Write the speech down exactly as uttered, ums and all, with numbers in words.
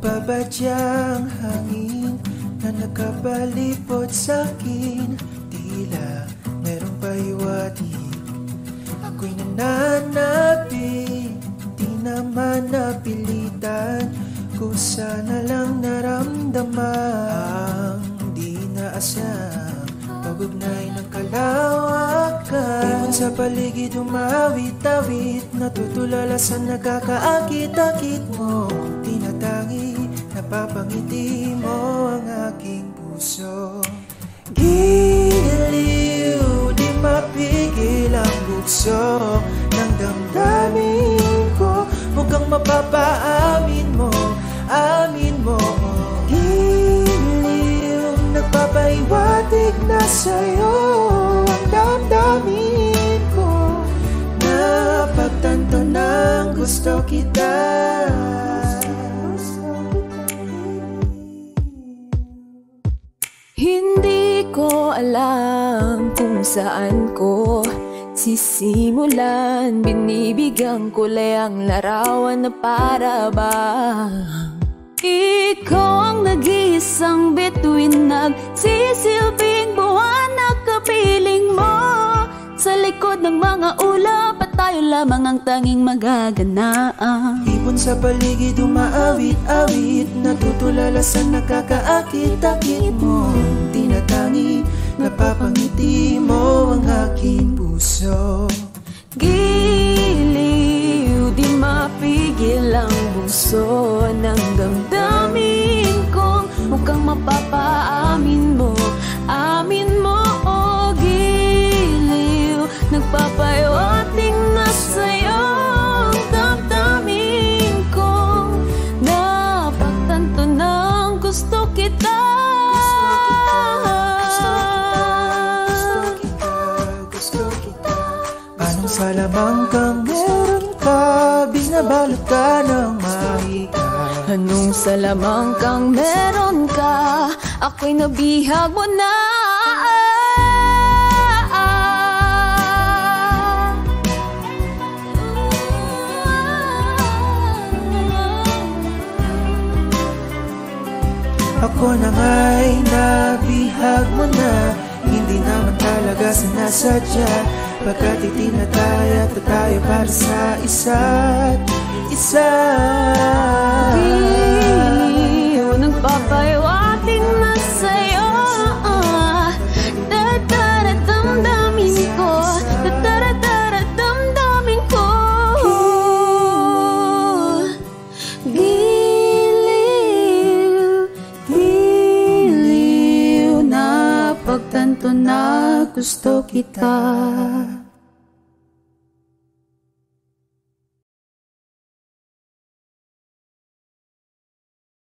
Mababadyang hangin na nakapalipot sa'kin, tila merong pahiwatig. Ako'y nananabi, di naman napilitan. Kusana lang naramdaman ang di naasang pag-ugnay ng kalawakan. Ibon sa paligid umawit-awit, natutulala sa nagkakaakit-akit mo. Tinatangi, napapangiti mo ang aking puso. Giliw, di mapigil ang bugso ng damdamin ko. Mukhang mapapaamin mo, amin mo. Giliw, nagpapahiwatig na sa'yo ang damdamin ko. Napagtanto ng gusto kita. Hindi ko alam kung saan ko sisimulan. Binibigyan ko lang larawan na para bang ikaw ang nag-iisang bituin, nagsisilbing buwan na kapiling mo. Sa likod ng mga ulap at tayo lamang ang tanging magaganaan. Ibon sa paligid umaawit-awit, natutulala sa nakakaakit-akit mo. Tinatangi, napapangiti mo ang aking puso. Giliw, di mapigil ang buso ng damdamin kong mukhang mapapaamin mo, amin mo. O giliw, nagpapahiwatig na sa'yo ang damdamin kong napagtanto ng gusto kita. Salamang kang meron ka, binabalot ka ng mahika. Anong salamang kang meron ka, ako'y nabihag mo na. Ako na nga'y nabihag mo na, hindi naman talaga sinasadya. Pagkat itinataya at tayo para sa isa't isa. Giliw, nagpapahiwatig na sa'yo. Dadara-damdamin ko, dadara-damdamin ko. Giliw, giliw, napagtanto na gusto kita.